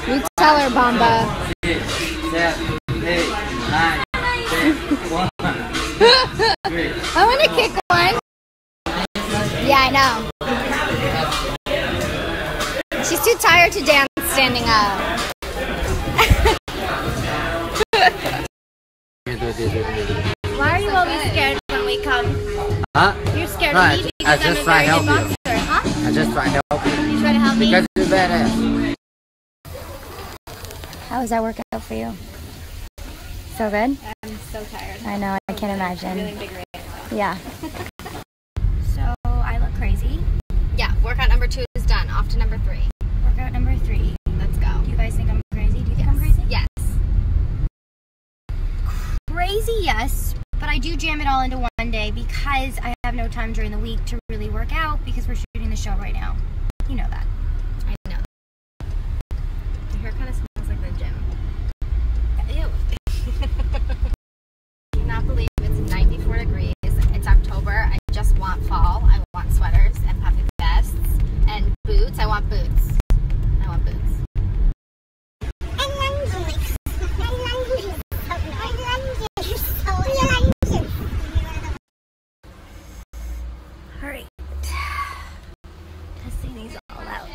You tell her, Bomba. 6, 7, 8, 9, 10, 1, 2, 3. I want to kick one. Yeah, I know. She's too tired to dance standing up. Why are you always scared when we come? Huh? You're scared No, of me because I just I'm a try very to good help you. boxer. Huh? I just try to help you. You try to help me? Because you're badass. How was that workout for you? So good? I'm so tired. I know, I can't imagine. Really big race. Yeah. So, I look crazy. Yeah, workout number 2 is done. Off to number 3. Workout number 3. Let's go. Do you guys think I'm crazy? Do you think I'm crazy? Yes. Crazy, yes. But I do jam it all into one day because I have no time during the week to really work out because we're shooting the show right now. You know that. I know. Your hair kind of smells like the gym. Ew. I cannot believe it's 94 degrees. It's October. I just want fall. I want sweaters and puffy vests and boots. I want boots. I want boots. Alright. Testing these all out.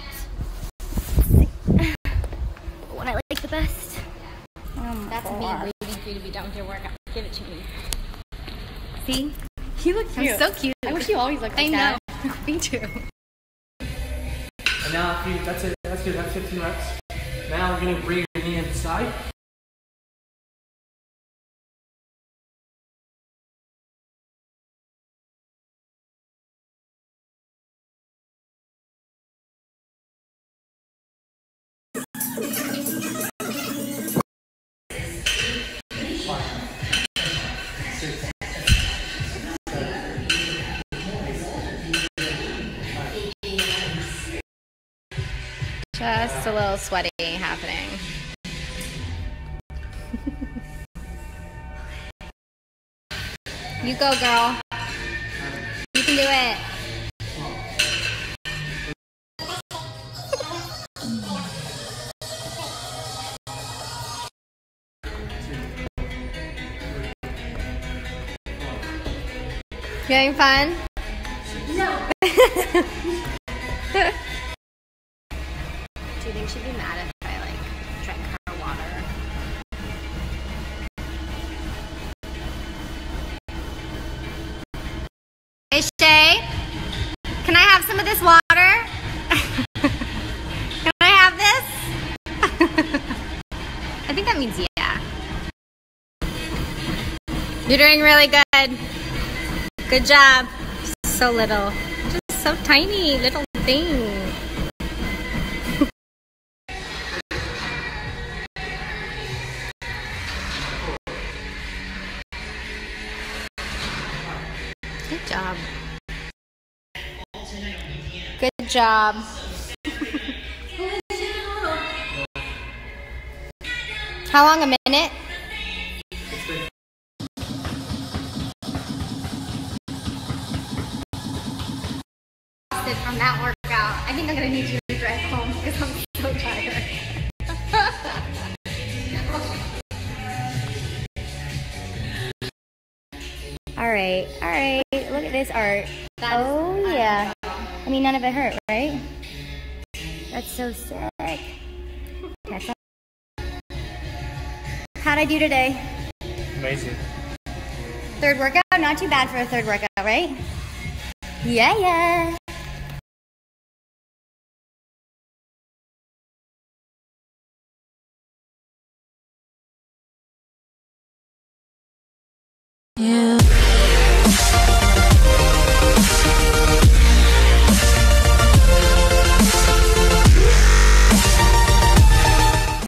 What I like the best. That's me waiting for you to be done with your workout. Give it to me. See? You look cute. I'm so cute. I wish you always looked like that. I know. Me too. And now, that's it. That's good. That's 15 reps. Now we're going to bring your knee inside. Just a little sweaty happening. You go, girl. You can do it. You having fun? No. Do you think she'd be mad if I drank her water? Hey Shay, can I have some of this water? Can I have this? I think that means yeah. You're doing really good. Good job. So little. Just so tiny, little thing. Good job. Good job. How long? A minute? From that workout. I think I'm gonna need you to drive home because I'm so tired. Alright, alright. Look at this art. Oh yeah. I mean, none of it hurt, right? That's so sick. How'd I do today? Amazing. Third workout? Not too bad for a third workout, right? Yeah, yeah. Yeah.